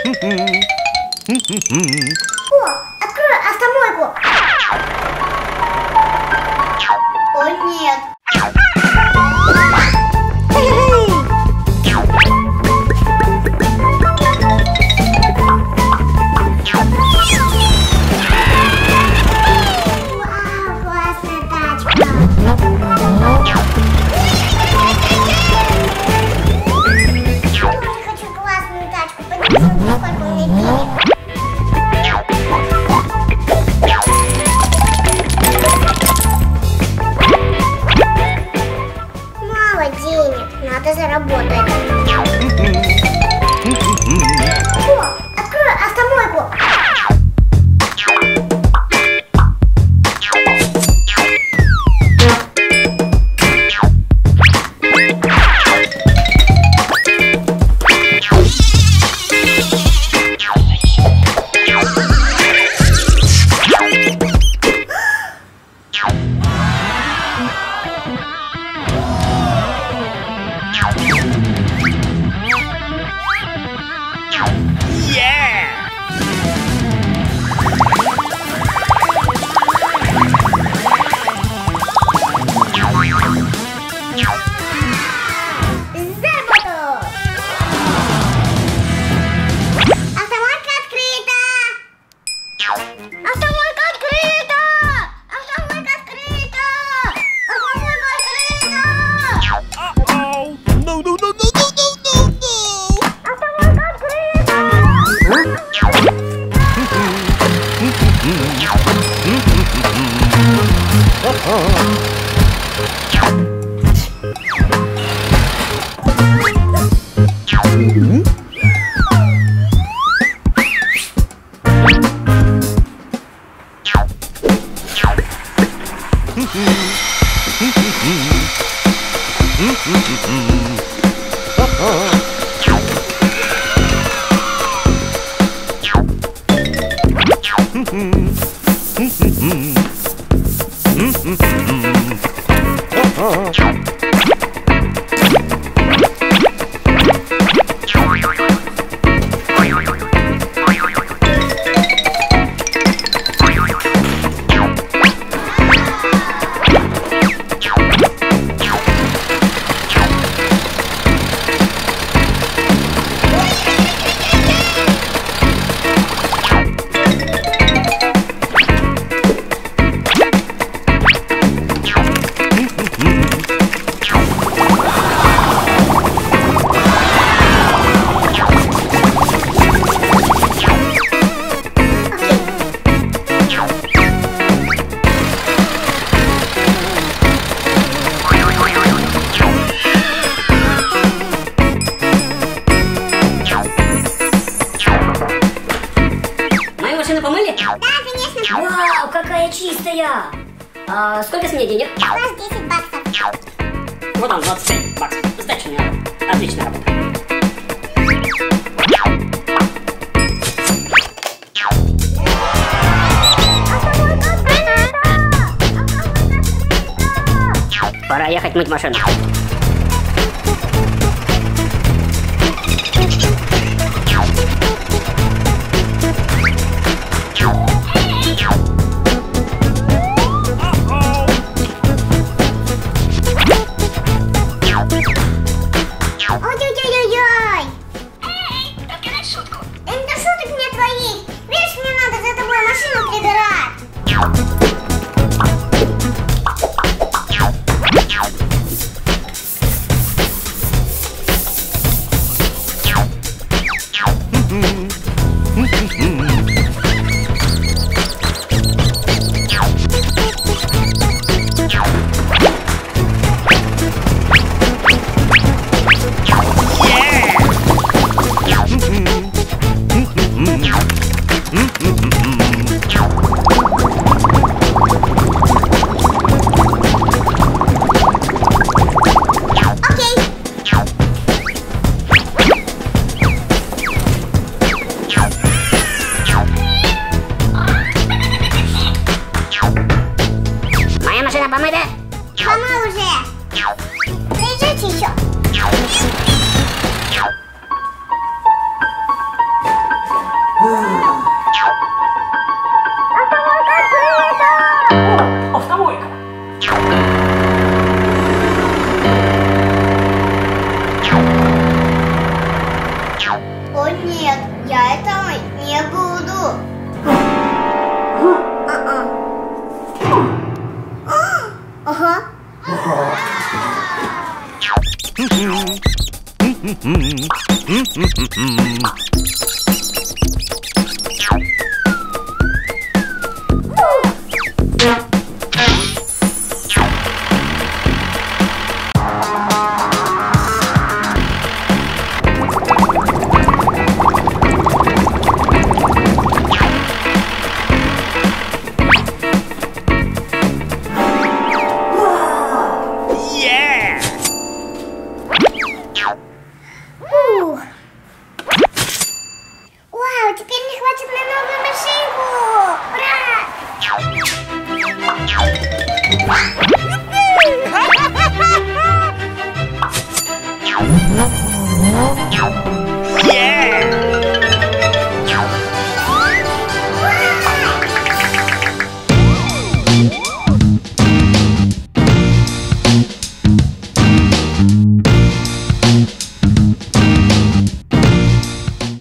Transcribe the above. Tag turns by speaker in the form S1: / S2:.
S1: О, открой автомойку. О, нет. Надо заработать. О, открой автомойку.
S2: Помыли?
S1: Да, конечно.
S2: Вау, какая чистая! А сколько с меня денег?
S1: У вас 10 баксов.
S2: Вот он, 25 баксов. Сдача мне надо. Отличная работа. Пора ехать мыть машину.
S1: Ой-ой-ой-ой-ой! Эй, только шутку. Да не до шуток мне твоих. Видишь, мне надо за тобой машину прибирать.
S2: Помыли?
S1: Помыл уже. Приезжайте еще. Нет, я этого не буду. Ага. Вау, теперь не хватит на новую машинку! Ура!